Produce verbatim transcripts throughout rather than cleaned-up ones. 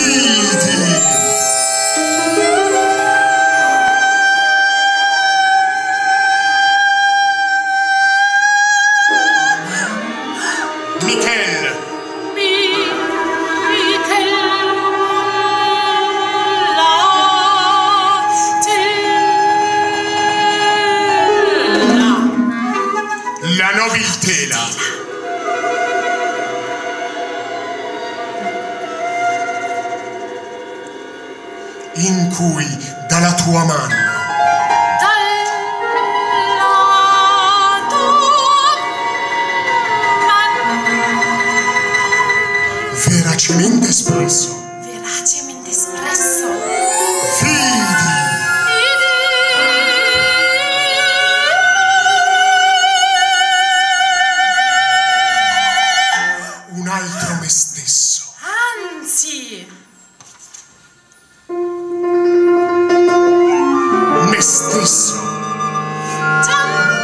La nobiltela. In cui dalla tua mano dalla tua mano veracemente espresso veracemente espresso fidi un altro me stesso, anzi me stesso, già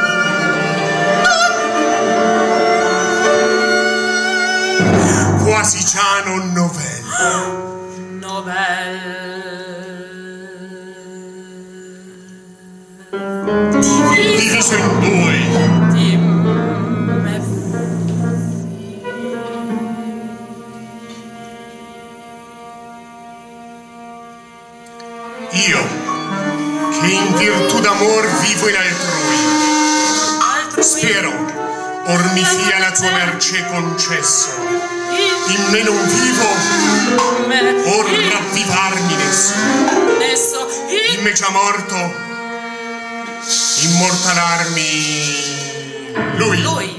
quasi già non novella, novella diviso in due, di me io che in virtù d'amor vivo in altrui, altrui spero or mi fia la tua mercé concesso, in me non vivo me or ravvivarmi nesso, adesso in me già morto immortalarmi lui, lui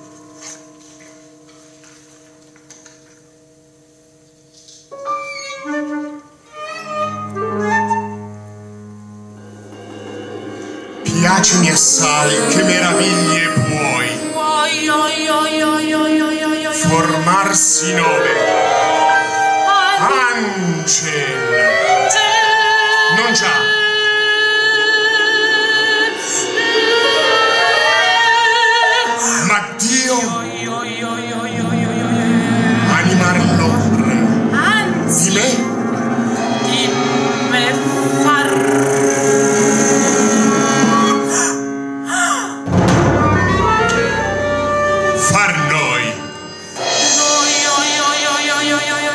piacemi assai che meraviglie puoi oi oi oi oi oi oi oi oi formarsi nove angel non già ma Dio animar l'ombre anzi di me di me far far noi oi oi oi oi oi oi oi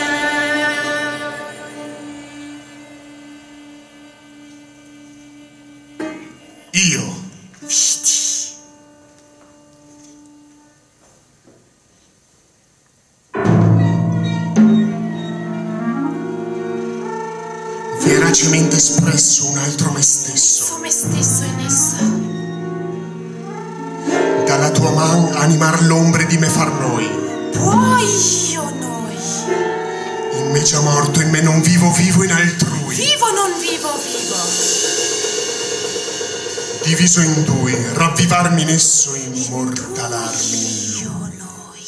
io veracemente espresso un altro me stesso, so me stesso in essa dalla tua man animar l'ombre di me far noi, puoi o noi in me già morto, in me non vivo, vivo in altrui, vivo non vivo vivo diviso in due, ravvivarmi in esso, immortalarmi in lui. io noi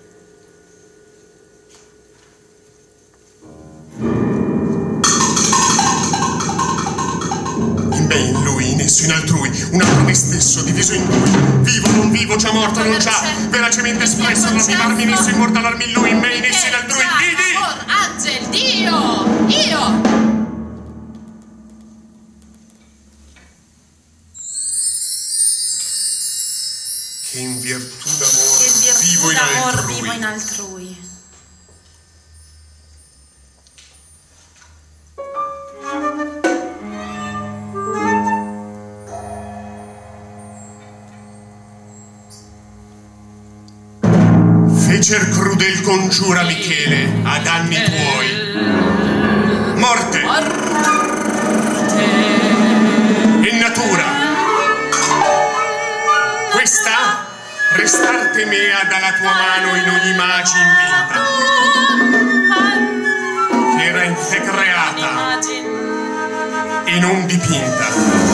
In me, in lui, in esso, in altrui, un altro me stesso, diviso in due, vivo, non vivo, già morto, non già, veracemente espresso, ravvivarmi in esso, immortalarmi in lui, in me, in esso, in altrui, vidi! amor angel dio io Che in virtù che d'amor virtù vivo in d'amor altrui. vivo in altrui Fecer crudel congiura Michele a danni tuoi, morte e natura, questa restarte mea dalla tua mano in ogni immagine invinta, che era in te creata e non dipinta,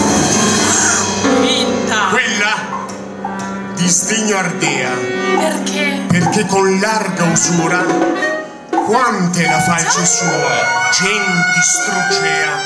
vinta quella di sdegno ardea, perché perché con larga usura quante la falce sua genti struggea,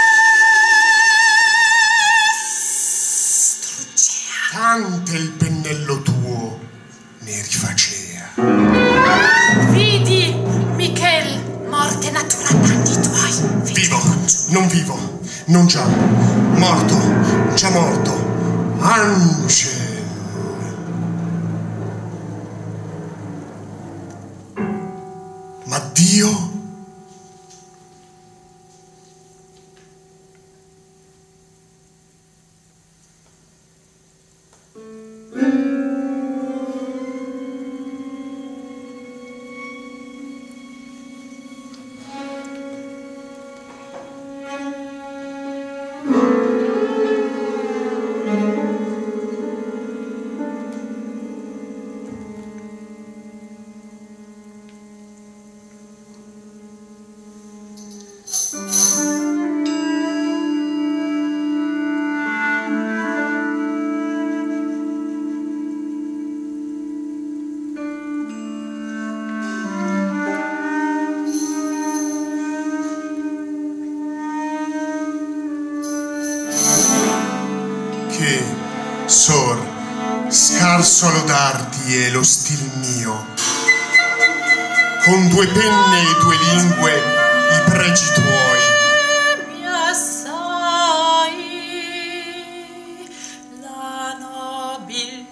tante il pennello fratello tuo ne rifacea. Vidi, Michel, morte natura tanti tuoi. Vivo, non vivo, non già, morto, già morto, Angel. Ma Dio? Che, sor, scarso a lodarti è lo stil mio, con due penne e due lingue i pregi tuoi. Mi assai la nobiltà.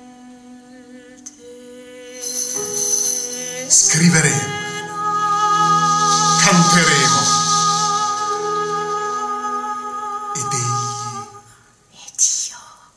Scriveremo, canteremo, ed egli Ed io.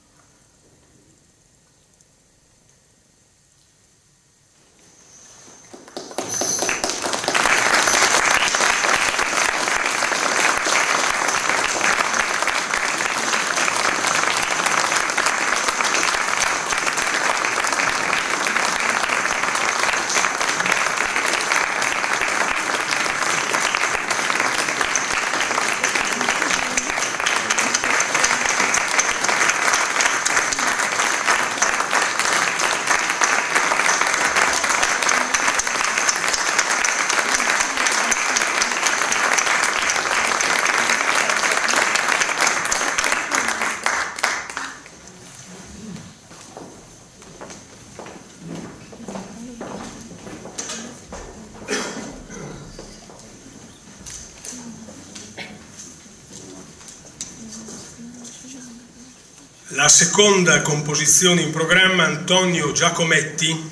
La seconda composizione in programma, Antonio Giacometti,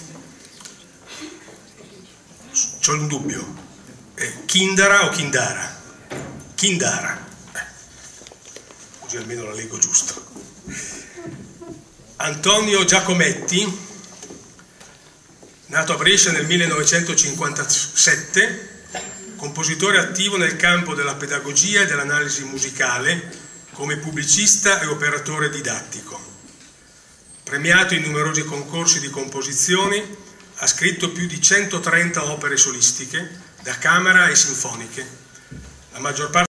c'ho un dubbio, eh, Kindara o Kindara? Kindara, eh, così almeno la leggo giusto. Antonio Giacometti, nato a Brescia nel millenovecentocinquantasette, compositore attivo nel campo della pedagogia e dell'analisi musicale, come pubblicista e operatore didattico. Premiato in numerosi concorsi di composizione, ha scritto più di centotrenta opere solistiche, da camera e sinfoniche, la maggior parte